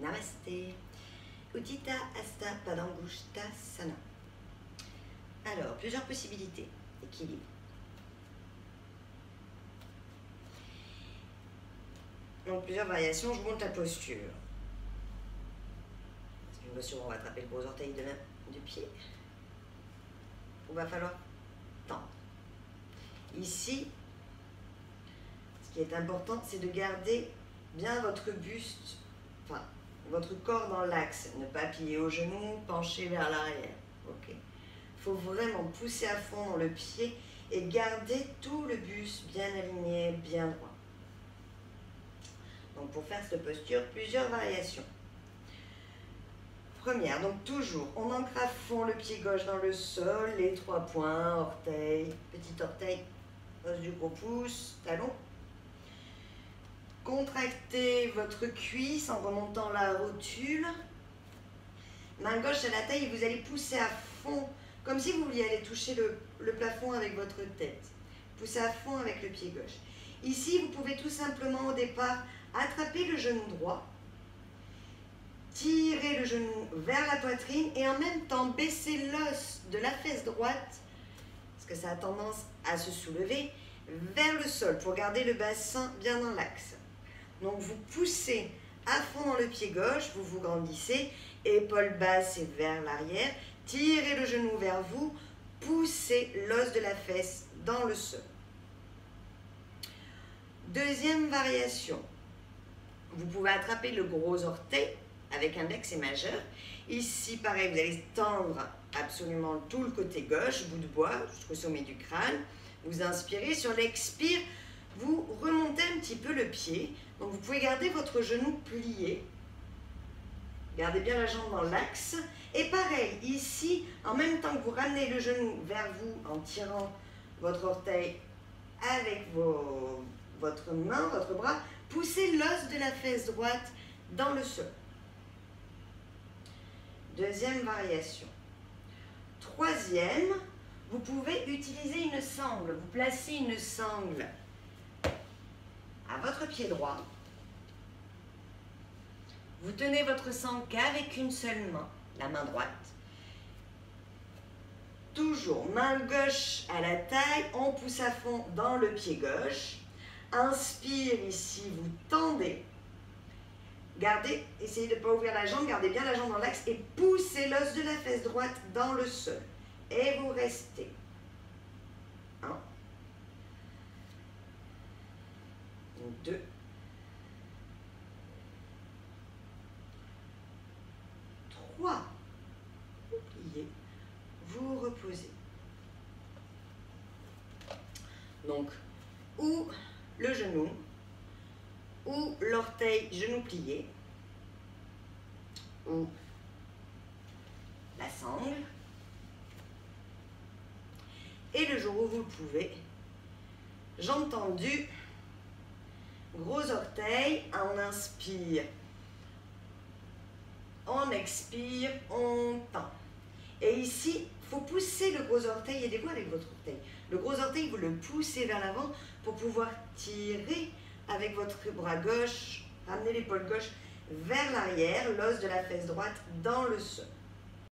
Namasté. Uddita Hasta Padangusthasana. Alors, plusieurs possibilités. Équilibre. Donc, plusieurs variations. Je vous montre la posture. C'est une posture où on va attraper le gros orteil du pied. Il va falloir tendre. Ici, ce qui est important, c'est de garder bien votre buste, enfin, votre corps dans l'axe. Ne pas plier au genou, pencher vers l'arrière. Ok. Il faut vraiment pousser à fond dans le pied et garder tout le buste bien aligné, bien droit. Donc pour faire cette posture, plusieurs variations. Première, donc toujours, on ancre à fond le pied gauche dans le sol, les 3 points, orteil, petit orteil, os du gros pouce, talon. Contractez votre cuisse en remontant la rotule. Main gauche à la taille et vous allez pousser à fond, comme si vous vouliez aller toucher le plafond avec votre tête. Poussez à fond avec le pied gauche. Ici, vous pouvez tout simplement au départ attraper le genou droit, tirer le genou vers la poitrine et en même temps baisser l'os de la fesse droite, parce que ça a tendance à se soulever, vers le sol pour garder le bassin bien dans l'axe. Donc vous poussez à fond dans le pied gauche, vous vous grandissez, épaules basses et vers l'arrière, tirez le genou vers vous, poussez l'os de la fesse dans le sol. Deuxième variation, vous pouvez attraper le gros orteil avec index et majeur. Ici, pareil, vous allez tendre absolument tout le côté gauche, bout de bois, jusqu'au sommet du crâne. Vous inspirez, sur l'expire, vous remontez un petit peu le pied. Donc vous pouvez garder votre genou plié. Gardez bien la jambe dans l'axe. Et pareil, ici, en même temps que vous ramenez le genou vers vous en tirant votre orteil avec votre main, votre bras, poussez l'os de la fesse droite dans le sol. Deuxième variation. Troisième, vous pouvez utiliser une sangle. Vous placez une sangle à votre pied droit. Vous tenez votre sangle qu'avec une seule main, la main droite. Toujours main gauche à la taille, on pousse à fond dans le pied gauche. Inspire ici, vous tendez. Gardez, essayez de ne pas ouvrir la jambe, gardez bien la jambe dans l'axe et poussez l'os de la fesse droite dans le sol. Et vous restez. 1, 2, 3. Vous pliez, vous reposez. Donc, ou le genou, ou l'orteil, genou plié, ou la sangle. Et le jour où vous le pouvez, jambes tendues, gros orteil, on inspire, on expire, on tend. Et ici, il faut pousser le gros orteil, aidez-vous avec votre orteil. Le gros orteil, vous le poussez vers l'avant pour pouvoir tirer avec votre bras gauche, ramener l'épaule gauche vers l'arrière, l'os de la fesse droite dans le sol.